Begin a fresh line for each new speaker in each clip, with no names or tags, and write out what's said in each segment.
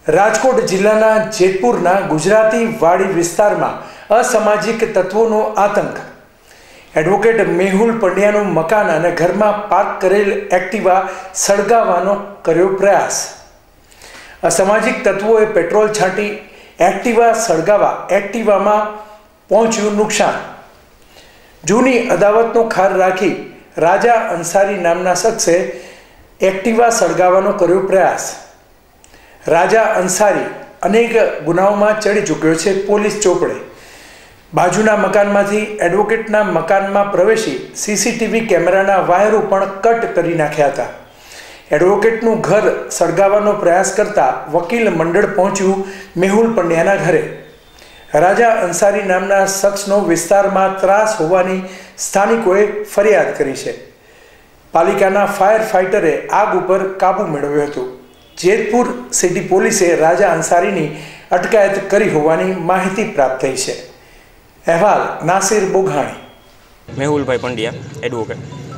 રાજકોટ જિલ્લાના જેતપુરના ગુજરાતી વાડી વિસ્તારમાં અસામાજિક તત્વોનો આતંક। એડવોકેટ મેહુલ પંડ્યાનું મકાન અને ઘરમાં પાર્ક કરેલ એક્ટિવા સળગાવવાનો કર્યો પ્રયાસ। અસામાજિક તત્વોએ પેટ્રોલ છાંટી એક્ટિવા સળગાવવા એક્ટિવામાં પહોંચ્યું નુકસાન। જૂની અદાવતનો ખાર રાખી રાજા અંસારી નામના શખ્સે એક્ટિવા સળગાવવાનો કર્યો પ્રયાસ। રાજા અંસારી અનેક ગુનાઓમાં ચડી ચૂક્યો છે પોલીસ ચોપડે। બાજુના મકાનમાંથી એડવોકેટના મકાનમાં પ્રવેશી સીસીટીવી કેમેરાના વાયરો પણ કટ કરી નાખ્યા હતા। એડવોકેટનું ઘર સળગાવવાનો પ્રયાસ કરતા વકીલ મંડળ પહોંચ્યું મેહુલ પંડ્યાના ઘરે। રાજા અંસારી નામના શખ્સનો વિસ્તારમાં ત્રાસ હોવાની સ્થાનિકોએ ફરિયાદ કરી છે। પાલિકાના ફાયર ફાઇટરે આગ ઉપર કાબૂ મેળવ્યો હતો। જેતપુર સિટી પોલીસે રાજા અંસારીની અટકાયત કરી હોવાની માહિતી પ્રાપ્ત થઈ છે। અહેવાલ નાસિર બોઘાણી।
મેહુલભાઈ પંડ્યા એડવોકેટ।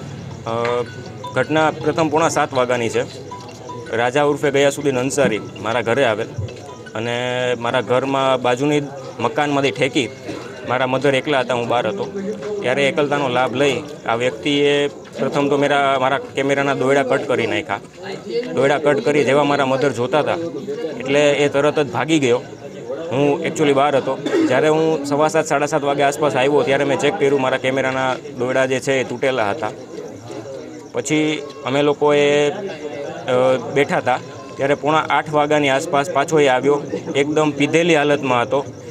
ઘટના પ્રથમ 6:45 વાગ્યાની છે। રાજા ઉર્ફે ગયાસુદ્દીન અંસારી મારા ઘરે આવેલ અને મારા ઘરમાં બાજુની મકાનમાંથી ઠેકી મારા મધર એકલા હતા, હું બહાર હતો ત્યારે એકલતાનો લાભ લઈ આ વ્યક્તિએ પ્રથમ તો મારા કેમેરાના દોયડા કટ કરી નાખ્યા। દોયડા કટ કરી જેવા મારા મધર જોતા હતા એટલે એ તરત જ ભાગી ગયો। હું એકચ્યુઅલી બહાર હતો। જ્યારે હું 7:15 7:30 વાગે આસપાસ આવ્યો ત્યારે મેં ચેક કર્યું, મારા કેમેરાના દોયડા જે છે એ તૂટેલા હતા। પછી અમે લોકોએ બેઠા હતા ત્યારે 7:45 વાગ્યાની આસપાસ પાછો એ આવ્યો। એકદમ પીધેલી હાલતમાં હતો।